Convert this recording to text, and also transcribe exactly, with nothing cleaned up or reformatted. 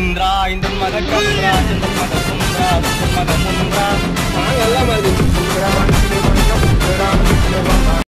Indira Indiran Maga Chandra Chandran Maga சுந்திரா Sundar Maga முந்திரா